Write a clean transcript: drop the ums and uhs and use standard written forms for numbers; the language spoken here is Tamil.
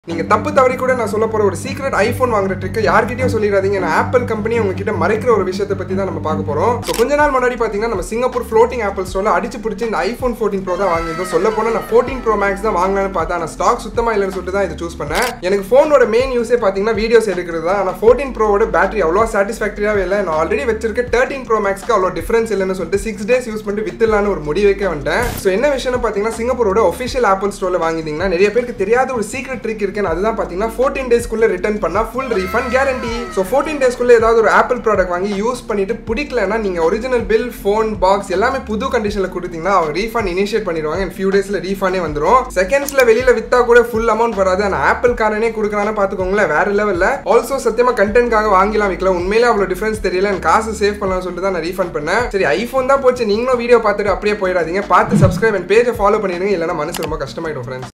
நீங்க தப்பு தவறி கூட நான் சொல்ல போற ஒரு சீக்ரெட் ஐபோன் வாங்குற ட்ரிக் யார்கிட்டயும் சொல்லிடாதீங்க. நான் ஆப்பிள் கம்பெனி உங்ககிட்ட மறைக்கிற ஒரு விஷயத்தை பத்தி தான் நம்ம பார்க்க போறோம். சோ கொஞ்ச நாள் முன்னாடி பாத்தீங்கன்னா நம்ம சிங்கப்பூர் ஃப்ளோட்டிங் ஆப்பிள் ஸ்டோர்ல அடிச்சு பிடிச்சி இந்த ஐபோன் 14 ப்ரோ தான் வாங்கியிருந்தோம். சொல்ல போனா நான் 14 ப்ரோ மேக்ஸ் தான் வாங்கலாம்னு பார்த்தா நான் ஸ்டாக் சுத்தமா இல்லைன்னு சொல்லிட்டு தான் இதை சூஸ் பண்ணேன். எனக்கு போனோட மெயின் யூஸே பாத்தீங்கன்னா வீடியோஸ் எடுக்கிறது தான். ஆனா 14 ப்ரோவோட பேட்டரி அவ்வளோ சாட்டிஸ்ஃபேக்டரியாவே இல்லை. நான் ஆல்ரெடி வச்சிருக்க 13 ப்ரோ மேக்ஸ்க்கு அவ்வளோ டிஃபரன்ஸ் இல்லைன்னு சொல்லிட்டு 6 days யூஸ் பண்ணிட்டு வித்துலான்னு ஒரு முடிவுக்கே வந்துட்டேன். ஸோ என்ன விஷயம்னு பாத்தீங்கன்னா சிங்கப்பூரோட ஒஃபிஷியல் ஆப்பிள் ஸ்டோர்ல வாங்கிட்டீங்கன்னா நிறைய பேருக்கு தெரியாத ஒரு சீக்ரெட் ட்ரிக் இருக்குன்னு அதுதான் பாத்தீங்கன்னா 14 டேஸ்க்குள்ள ரிட்டர்ன் பண்ணா ஃபுல் ரீஃபண்ட் கேரண்டி. சோ 14 டேஸ்க்குள்ள ஏதாவது ஒரு ஆப்பிள் ப்ராடக்ட் வாங்கி யூஸ் பண்ணிட்டு பிடிக்கலன்னா நீங்க ஒரிஜினல் பில், ஃபோன், பாக்ஸ் எல்லாமே புது கண்டிஷன்ல கொடுத்தீங்கன்னா அவங்க ரீஃபண்ட் இனிஷியேட் பண்ணிடுவாங்க. in few daysல ரீஃபண்டே வந்துரும். செகண்ட்ஸ்ல வெளியில வித்தா கூட ஃபுல் அமௌண்ட் வராது. ஆனா ஆப்பிள் காரனே கொடுக்கறானே பாத்துக்கோங்களேன், வேற லெவல்ல. ஆல்சோ சத்தியமா கண்டென்ட்காக வாங்கிலாம் விக்கல. உண்மையிலே அவ்வளவு டிஃபரன்ஸ் தெரியல. எனக்கு காசு சேவ் பண்ணலாம்னு சொல்லிட்டு தான் நான் ரீஃபண்ட் பண்ணேன். சரி ஐபோன் தான் போச்சு, நீங்களும் வீடியோ பார்த்துட்டு அப்படியே போயிடாதீங்க. பார்த்து சப்ஸ்கிரைப் அண்ட் பேஜை ஃபாலோ பண்ணிடுங்க, இல்லைன்னா மனசு ரொம்ப கஷ்டமாயிடும் ஃப்ரெண்ட்ஸ்.